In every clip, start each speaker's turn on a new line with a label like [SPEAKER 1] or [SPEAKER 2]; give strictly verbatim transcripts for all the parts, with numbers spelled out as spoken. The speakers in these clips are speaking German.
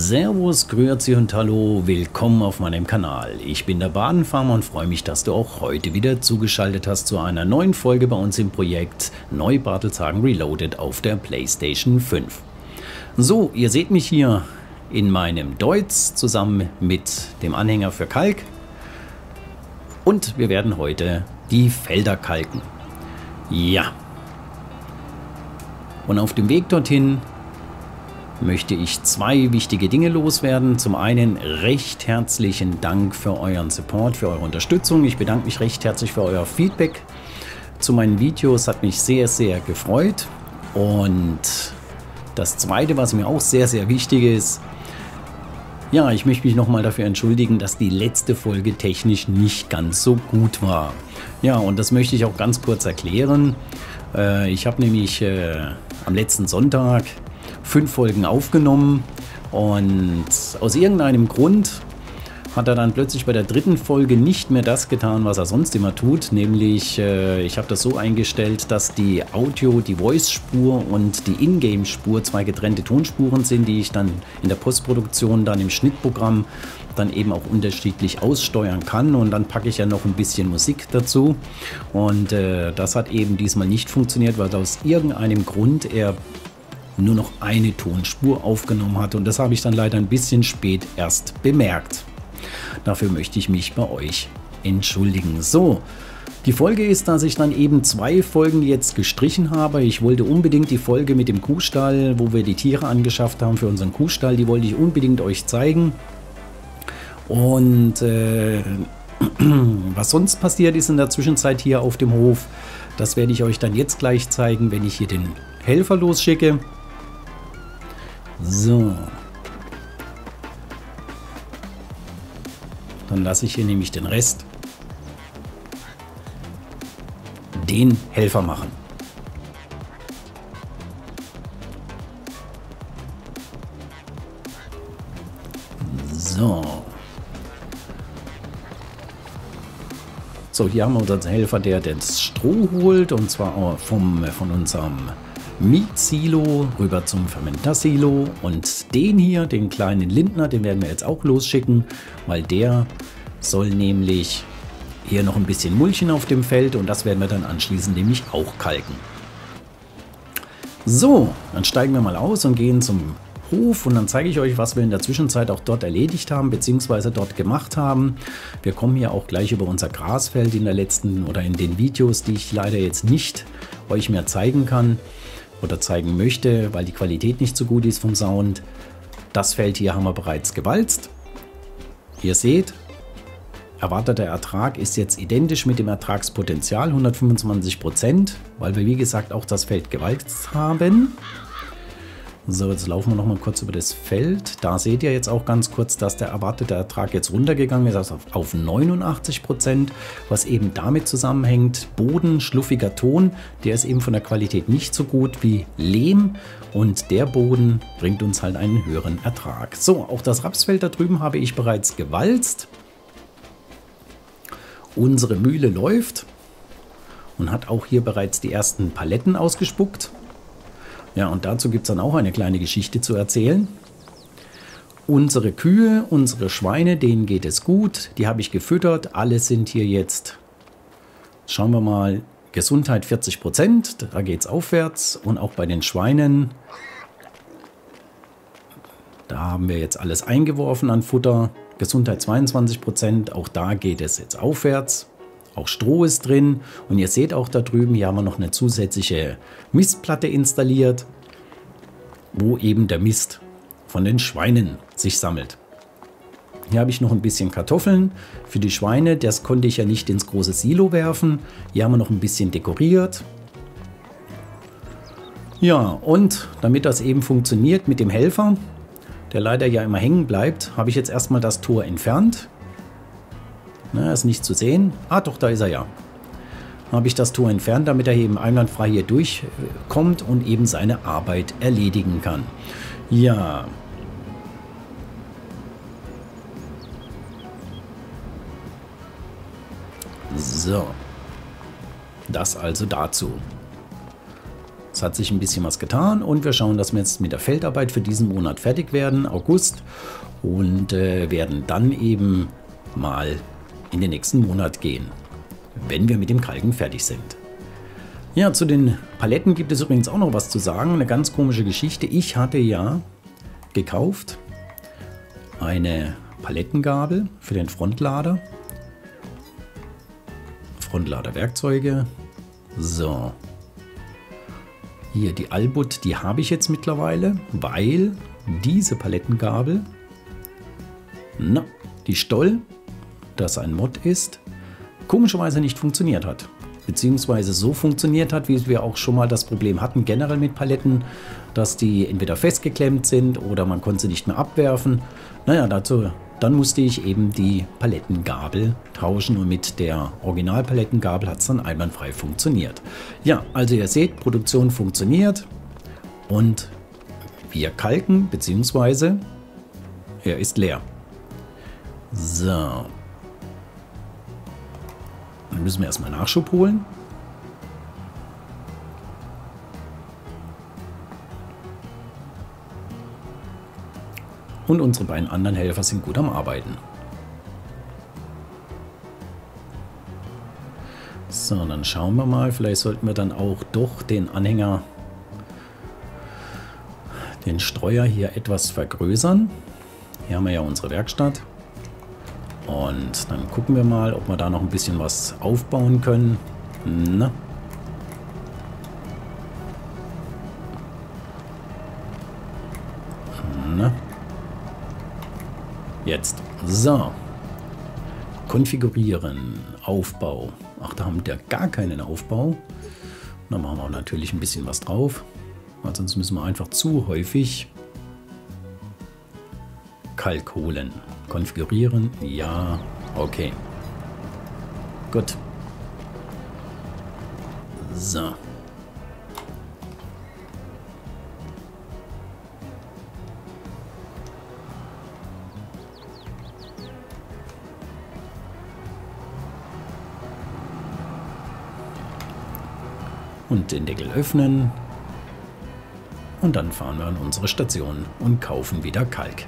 [SPEAKER 1] Servus, Grüezi und Hallo, willkommen auf meinem Kanal. Ich bin der Badenfarmer und freue mich, dass du auch heute wieder zugeschaltet hast zu einer neuen Folge bei uns im Projekt Neu-Bartelshagen Reloaded auf der PlayStation fünf. So, ihr seht mich hier in meinem Deutz zusammen mit dem Anhänger für Kalk und wir werden heute die Felder kalken. Ja. Und auf dem Weg dorthin möchte ich zwei wichtige Dinge loswerden. Zum einen recht herzlichen Dank für euren Support, für eure Unterstützung. Ich bedanke mich recht herzlich für euer Feedback zu meinen Videos. Hat mich sehr, sehr gefreut. Und das zweite, was mir auch sehr, sehr wichtig ist, ja, ich möchte mich nochmal dafür entschuldigen, dass die letzte Folge technisch nicht ganz so gut war. Ja, und das möchte ich auch ganz kurz erklären. Äh, ich habe nämlich äh, am letzten Sonntag fünf Folgen aufgenommen und aus irgendeinem Grund hat er dann plötzlich bei der dritten Folge nicht mehr das getan, was er sonst immer tut, nämlich äh, ich habe das so eingestellt, dass die Audio, die Voice-Spur und die Ingame-Spur zwei getrennte Tonspuren sind, die ich dann in der Postproduktion dann im Schnittprogramm dann eben auch unterschiedlich aussteuern kann, und dann packe ich ja noch ein bisschen Musik dazu, und äh, das hat eben diesmal nicht funktioniert, weil aus irgendeinem Grund er nur noch eine Tonspur aufgenommen hat, und das habe ich dann leider ein bisschen spät erst bemerkt. Dafür möchte ich mich bei euch entschuldigen. So, die Folge ist, dass ich dann eben zwei Folgen jetzt gestrichen habe. Ich wollte unbedingt die Folge mit dem Kuhstall, wo wir die Tiere angeschafft haben für unseren Kuhstall, die wollte ich unbedingt euch zeigen. Und äh, was sonst passiert ist in der Zwischenzeit hier auf dem Hof, das werde ich euch dann jetzt gleich zeigen, wenn ich hier den Helfer losschicke. So. Dann lasse ich hier nämlich den Rest den Helfer machen. So. So, hier haben wir unseren Helfer, der das Stroh holt, und zwar vom, von unserem Meat-Silo rüber zum Fermenter-Silo, und den hier, den kleinen Lindner, den werden wir jetzt auch losschicken, weil der soll nämlich hier noch ein bisschen mulchen auf dem Feld, und das werden wir dann anschließend nämlich auch kalken. So, dann steigen wir mal aus und gehen zum Hof, und dann zeige ich euch, was wir in der Zwischenzeit auch dort erledigt haben bzw. dort gemacht haben. Wir kommen hier auch gleich über unser Grasfeld in der letzten oder in den Videos, die ich leider jetzt nicht euch mehr zeigen kann oder zeigen möchte, weil die Qualität nicht so gut ist vom Sound. Das Feld hier haben wir bereits gewalzt. Ihr seht, erwarteter Ertrag ist jetzt identisch mit dem Ertragspotenzial, hundertfünfundzwanzig Prozent, weil wir wie gesagt auch das Feld gewalzt haben. So, jetzt laufen wir noch mal kurz über das Feld. Da seht ihr jetzt auch ganz kurz, dass der erwartete Ertrag jetzt runtergegangen ist, also auf neunundachtzig Prozent, was eben damit zusammenhängt, Boden, schluffiger Ton, der ist eben von der Qualität nicht so gut wie Lehm, und der Boden bringt uns halt einen höheren Ertrag. So, auch das Rapsfeld da drüben habe ich bereits gewalzt. Unsere Mühle läuft und hat auch hier bereits die ersten Paletten ausgespuckt. Ja, und dazu gibt es dann auch eine kleine Geschichte zu erzählen. Unsere Kühe, unsere Schweine, denen geht es gut. Die habe ich gefüttert. Alle sind hier jetzt, schauen wir mal, Gesundheit vierzig Prozent. Da geht es aufwärts. Und auch bei den Schweinen, da haben wir jetzt alles eingeworfen an Futter. Gesundheit zweiundzwanzig Prozent. Auch da geht es jetzt aufwärts. Auch Stroh ist drin, und ihr seht auch da drüben, hier haben wir noch eine zusätzliche Mistplatte installiert, wo eben der Mist von den Schweinen sich sammelt. Hier habe ich noch ein bisschen Kartoffeln für die Schweine, das konnte ich ja nicht ins große Silo werfen. Hier haben wir noch ein bisschen dekoriert. Ja, und damit das eben funktioniert mit dem Helfer, der leider ja immer hängen bleibt, habe ich jetzt erstmal das Tor entfernt. Na, ist nicht zu sehen. Ah, doch, da ist er ja. Habe ich das Tor entfernt, damit er eben einwandfrei hier durchkommt und eben seine Arbeit erledigen kann. Ja. So. Das also dazu. Es hat sich ein bisschen was getan und wir schauen, dass wir jetzt mit der Feldarbeit für diesen Monat fertig werden, August, und äh, werden dann eben mal in den nächsten Monat gehen, wenn wir mit dem Kalken fertig sind. Ja, zu den Paletten gibt es übrigens auch noch was zu sagen, eine ganz komische Geschichte. Ich hatte ja gekauft eine Palettengabel für den Frontlader. Frontladerwerkzeuge. So. Hier die Albut, die habe ich jetzt mittlerweile, weil diese Palettengabel, na, die Stoll, das ein Mod ist, komischerweise nicht funktioniert hat. Beziehungsweise so funktioniert hat, wie wir auch schon mal das Problem hatten, generell mit Paletten, dass die entweder festgeklemmt sind oder man konnte sie nicht mehr abwerfen. Naja, dazu, dann musste ich eben die Palettengabel tauschen und mit der Originalpalettengabel hat es dann einwandfrei funktioniert. Ja, also ihr seht, Produktion funktioniert und wir kalken, beziehungsweise er ist leer. So. Dann müssen wir erstmal Nachschub holen. Und unsere beiden anderen Helfer sind gut am Arbeiten. So, dann schauen wir mal. Vielleicht sollten wir dann auch doch den Anhänger, den Streuer hier etwas vergrößern. Hier haben wir ja unsere Werkstatt. Und dann gucken wir mal, ob wir da noch ein bisschen was aufbauen können. Na. Na. Jetzt. So. Konfigurieren. Aufbau. Ach, da haben wir gar keinen Aufbau. Da machen wir natürlich ein bisschen was drauf. Weil sonst müssen wir einfach zu häufig Kalk holen. Konfigurieren. Ja. Okay. Gut. So. Und den Deckel öffnen. Und dann fahren wir an unsere Station und kaufen wieder Kalk.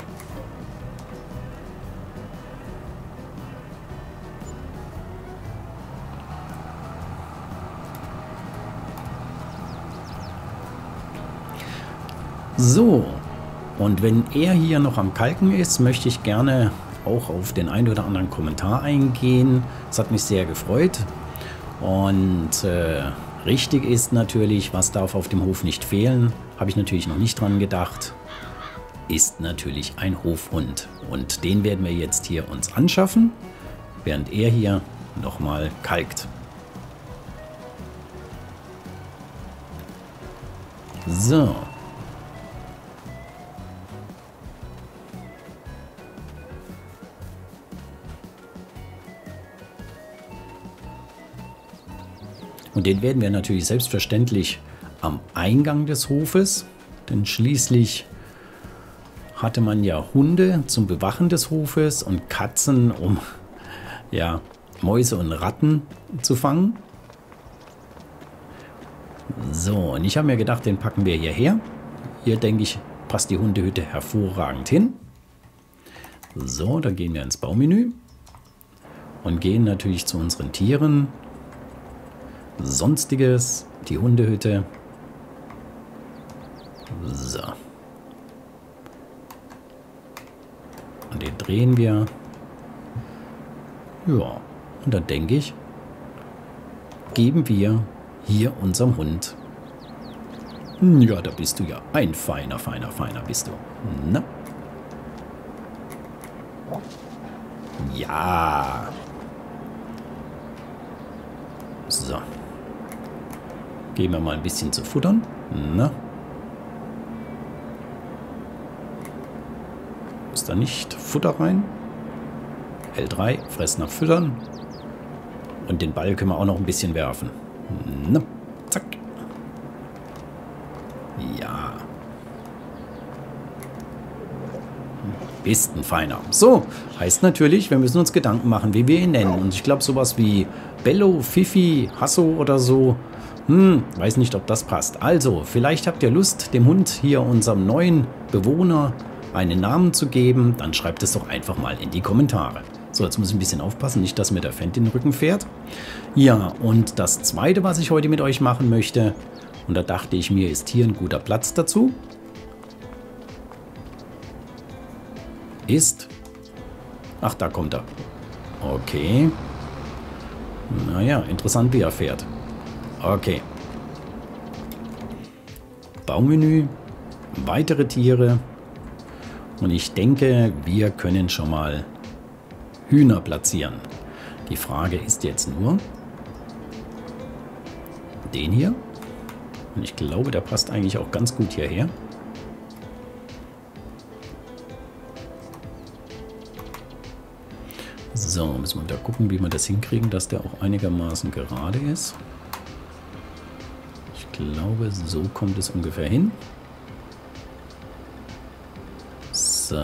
[SPEAKER 1] So, und wenn er hier noch am Kalken ist, möchte ich gerne auch auf den einen oder anderen Kommentar eingehen. Das hat mich sehr gefreut. Und äh, richtig ist natürlich, was darf auf dem Hof nicht fehlen, habe ich natürlich noch nicht dran gedacht, ist natürlich ein Hofhund. Und den werden wir jetzt hier uns anschaffen, während er hier nochmal kalkt. So. Und den werden wir natürlich selbstverständlich am Eingang des Hofes, denn schließlich hatte man ja Hunde zum Bewachen des Hofes und Katzen, um ja, Mäuse und Ratten zu fangen. So, und ich habe mir gedacht, den packen wir hierher. Hier, denke ich, passt die Hundehütte hervorragend hin. So, dann gehen wir ins Baumenü und gehen natürlich zu unseren Tieren. Sonstiges, die Hundehütte. So. Und den drehen wir. Ja, und dann denke ich, geben wir hier unserem Hund. Ja, da bist du ja ein feiner, feiner, feiner bist du. Na? Ja. So. Gehen wir mal ein bisschen zu futtern. Na? Ist da nicht Futter rein? L drei, fressen nach Füttern. Und den Ball können wir auch noch ein bisschen werfen. Na, zack. Ja. Ist ein feiner. So, heißt natürlich, wir müssen uns Gedanken machen, wie wir ihn nennen. Und ich glaube, sowas wie Bello, Fifi, Hasso oder so, Hm, weiß nicht, ob das passt. Also, vielleicht habt ihr Lust, dem Hund hier, unserem neuen Bewohner, einen Namen zu geben. Dann schreibt es doch einfach mal in die Kommentare. So, jetzt muss ich ein bisschen aufpassen, nicht, dass mir der Fendt in den Rücken fährt. Ja, und das Zweite, was ich heute mit euch machen möchte, und da dachte ich mir, ist hier ein guter Platz dazu, ist... Ach, da kommt er. Okay. Naja, interessant, wie er fährt. Okay. Baumenü, weitere Tiere. Und ich denke, wir können schon mal Hühner platzieren. Die Frage ist jetzt nur, den hier. Und ich glaube, der passt eigentlich auch ganz gut hierher. So, müssen wir wieder gucken, wie wir das hinkriegen, dass der auch einigermaßen gerade ist. Ich glaube, so kommt es ungefähr hin. So.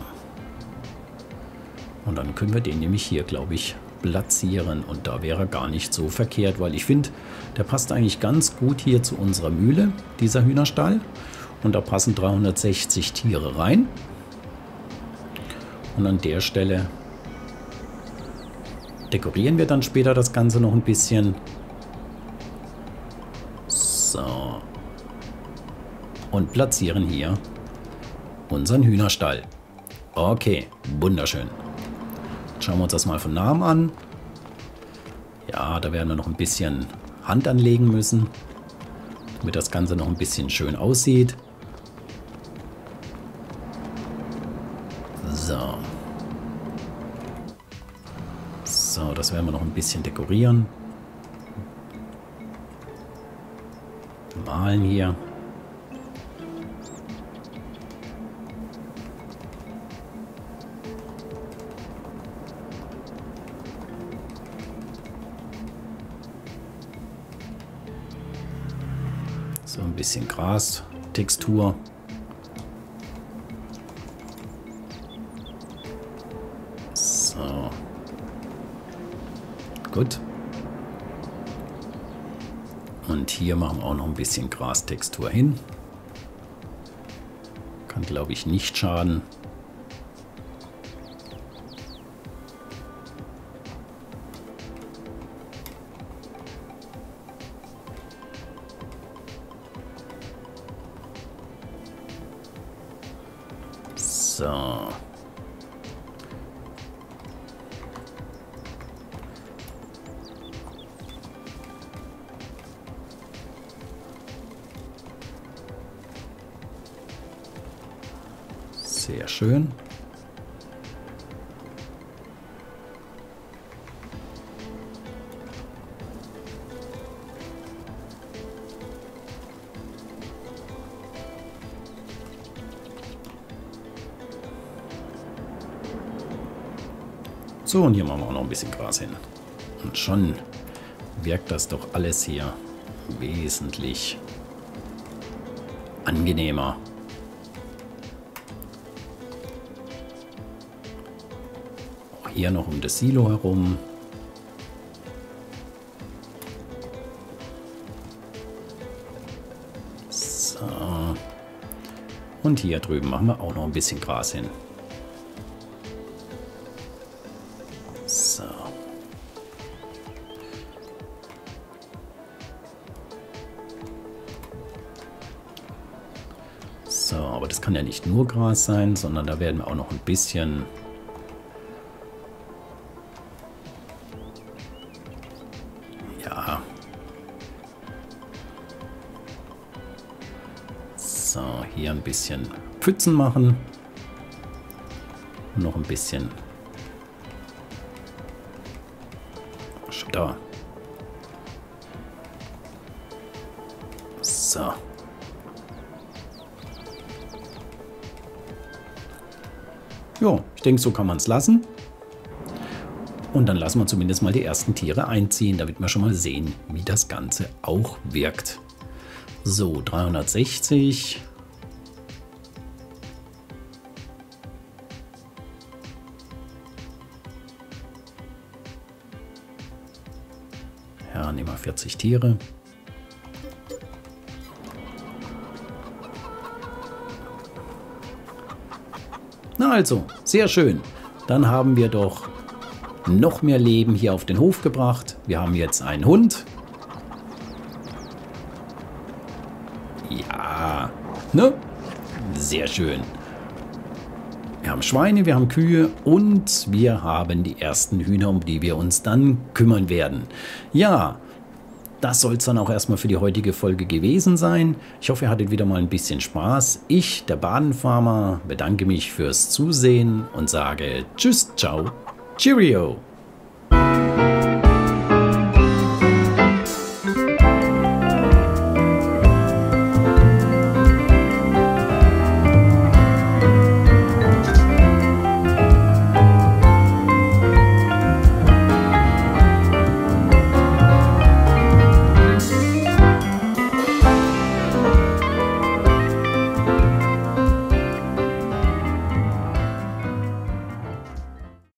[SPEAKER 1] Und dann können wir den nämlich hier, glaube ich, platzieren. Und da wäre er gar nicht so verkehrt, weil ich finde, der passt eigentlich ganz gut hier zu unserer Mühle, dieser Hühnerstall. Und da passen dreihundertsechzig Tiere rein. Und an der Stelle dekorieren wir dann später das Ganze noch ein bisschen. So. Und platzieren hier unseren Hühnerstall. Okay, wunderschön. Schauen wir uns das mal von nahem an. Ja, da werden wir noch ein bisschen Hand anlegen müssen, damit das Ganze noch ein bisschen schön aussieht. So. So, das werden wir noch ein bisschen dekorieren. Malen hier. So ein bisschen Gras-Textur. So. Gut. Und hier machen wir auch noch ein bisschen Grastextur hin. Kann, glaube ich, nicht schaden. So. Sehr schön. So, und hier machen wir auch noch ein bisschen Gras hin. Und schon wirkt das doch alles hier wesentlich angenehmer. Auch hier noch um das Silo herum. So. Und hier drüben machen wir auch noch ein bisschen Gras hin. So. So, aber das kann ja nicht nur Gras sein, sondern da werden wir auch noch ein bisschen ja. So, hier ein bisschen Pfützen machen. Noch ein bisschen da. So. Jo, ich denke, so kann man es lassen. Und dann lassen wir zumindest mal die ersten Tiere einziehen, damit wir schon mal sehen, wie das Ganze auch wirkt. So, dreihundertsechzig. Ja, nehmen wir vierzig Tiere. also, sehr schön. Dann haben wir doch noch mehr Leben hier auf den Hof gebracht. Wir haben jetzt einen Hund. Ja, ne? Sehr schön. Wir haben Schweine, wir haben Kühe und wir haben die ersten Hühner, um die wir uns dann kümmern werden. Ja, das soll es dann auch erstmal für die heutige Folge gewesen sein. Ich hoffe, ihr hattet wieder mal ein bisschen Spaß. Ich, der Badenfarmer, bedanke mich fürs Zusehen und sage Tschüss, ciao, Cheerio.